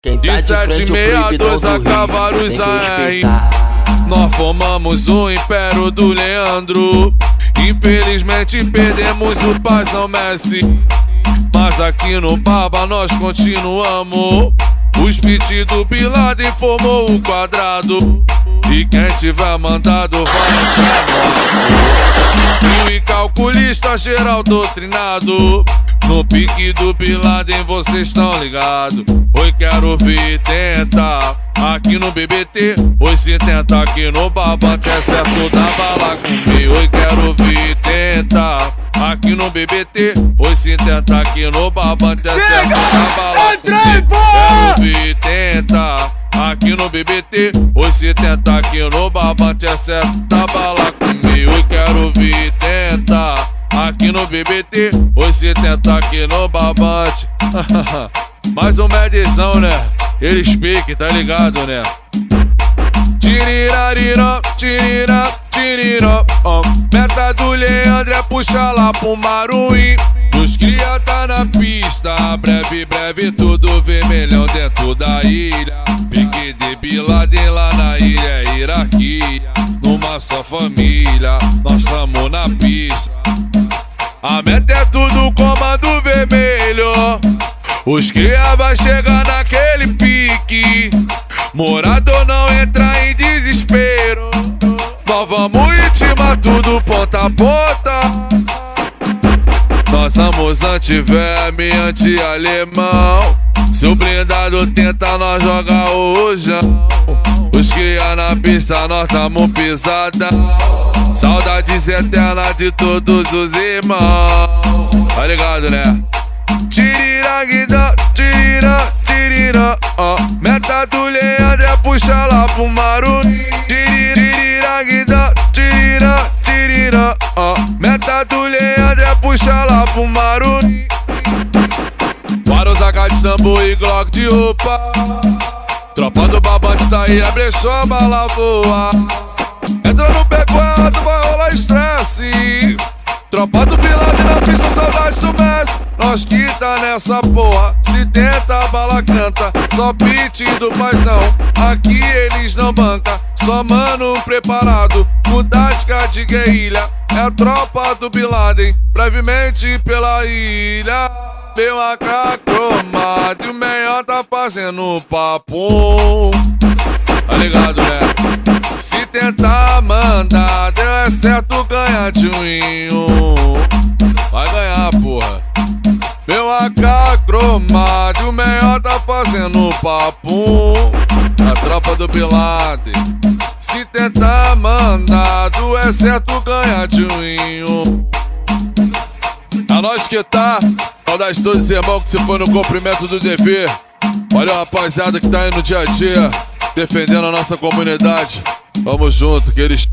Quem tá De de frente, 762 a Cavalos nós formamos o Império do Leandro. Infelizmente perdemos o paizão Messi, mas aqui no Baba nós continuamos. O speed do Bin Laden formou o quadrado, e quem tiver mandado vai entrar no aço. E calculista geral doutrinado, no pique do Bin Laden vocês estão ligados. Oi, quero ver tentar aqui no BBT, oi, se tenta aqui no Baba, até certo da bala comigo. Oi, quero ver tentar aqui no BBT, oi, se tenta aqui no Baba, até certo da bala comigo. Quero ver tentar aqui no BBT, oi, se tenta aqui no Baba, até certo da bala comigo. Oi, quero ver tentar aqui no BBT, oi, se tenta aqui no Babante. Mais um medzão, né? Eles piquem, tá ligado, né? Tirirarira, tirira, tiriró, ó. Meta do Leandro é puxar lá pro Maruim. Os cria tá na pista, breve, breve, tudo vermelhão dentro da ilha. Pique de Bin Laden lá na ilha é hierarquia. Numa só família, nós tamo na pista. A meta é tudo comando vermelho. Os cria vai chegar naquele pique. Morador não entra em desespero. Nós vamos intimar tudo ponta a ponta. Nós somos anti-verme, anti-alemão. Se o blindado tenta, nós joga o rojão. Os cria na pista, nós tamo pisada. Saudades eternas de todos os irmãos. Tá ligado, né? Tiriraguida, tirira, tirira, ó. Meta do Leandro é puxar lá pro Maruim. Tiriraguida, tirira, tirira, ó. Meta do Leandro é puxar lá pro Maruim. Para os AK de tambor e Glock de roupa. Tropa do Babante tá aí, abre a bala voa. Entra no beco errado, vai rolar estresse. Tropa do Bin Laden na pista, saudade do Messi. Nós que tá nessa porra, se tenta a bala canta. Só beat do paizão, aqui eles não banca. Só mano preparado, com tática de guerrilha. É a tropa do Bin Laden, brevemente pela ilha. Deu a cromada e o Meião tá fazendo papo. Tá ligado, né? Se tentar mandar, deu é certo ganhar de vai ganhar, porra. Meu AK cromado e o Meião tá fazendo papo. A tropa do Bin Laden. Se tentar mandar, do é certo ganhar de É nós que tá. Saudade de todos os irmãos que se foi no cumprimento do dever. Valeu, rapaziada que tá aí no dia a dia defendendo a nossa comunidade. Tamo junto, que eles